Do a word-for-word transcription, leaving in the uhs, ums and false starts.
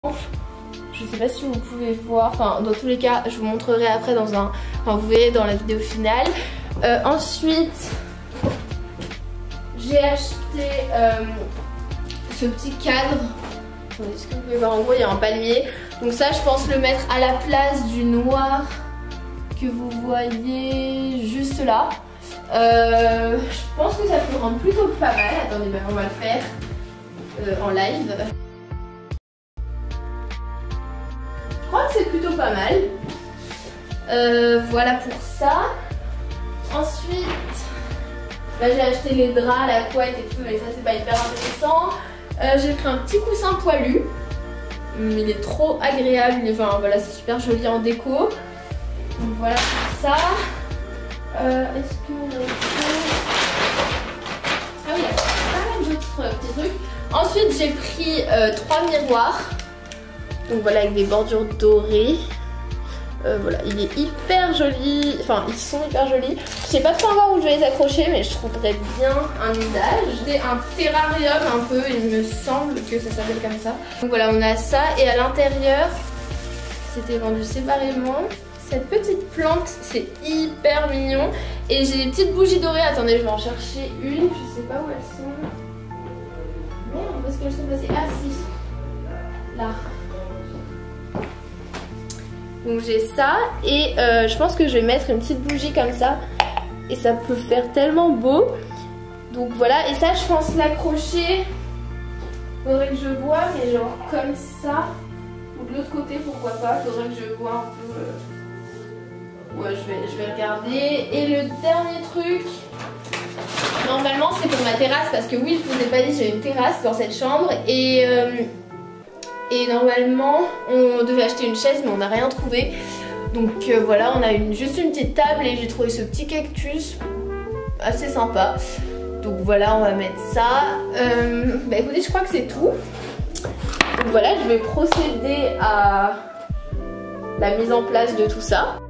Je sais pas si vous pouvez voir, enfin dans tous les cas je vous montrerai après dans un, enfin vous verrez dans la vidéo finale. Euh, ensuite j'ai acheté euh, ce petit cadre. Est-ce que vous pouvez voir, en gros il y a un palmier. Donc ça je pense le mettre à la place du noir que vous voyez juste là. Euh, je pense que ça peut rendre plutôt pas mal. Attendez, ben on va le faire euh, en live. Je crois que c'est plutôt pas mal. Euh, voilà pour ça. Ensuite, là j'ai acheté les draps, la couette et tout, mais ça c'est pas hyper intéressant. Euh, j'ai pris un petit coussin poilu. Il est trop agréable, il est, enfin voilà, c'est super joli en déco. Donc voilà pour ça. Euh, Est-ce que... Ah oui, il y a pas mal d'autres euh, petits trucs. Ensuite j'ai pris euh, trois miroirs. Donc voilà, avec des bordures dorées. Euh, voilà, il est hyper joli. Enfin, ils sont hyper jolis. Je sais pas trop encore où je vais les accrocher, mais je trouverais bien un usage. C'est un terrarium un peu, il me semble que ça s'appelle comme ça. Donc voilà, on a ça. Et à l'intérieur, c'était vendu séparément. Cette petite plante, c'est hyper mignon. Et j'ai des petites bougies dorées. Attendez, je vais en chercher une. Je sais pas où elles sont. Merde, où est-ce qu'elles sont passées? Ah si, là. Donc j'ai ça et euh, je pense que je vais mettre une petite bougie comme ça et ça peut faire tellement beau. Donc voilà, et ça je pense l'accrocher, faudrait que je vois, mais genre comme ça, ou de l'autre côté pourquoi pas, faudrait que je vois un peu. Euh... Ouais, je vais, je vais regarder. Et le dernier truc, normalement c'est pour ma terrasse parce que oui, je vous ai pas dit, j'ai une terrasse dans cette chambre et... Euh... Et normalement, on devait acheter une chaise, mais on n'a rien trouvé. Donc euh, voilà, on a une, juste une petite table et j'ai trouvé ce petit cactus assez sympa. Donc voilà, on va mettre ça. Euh, bah écoutez, je crois que c'est tout. Donc voilà, je vais procéder à la mise en place de tout ça.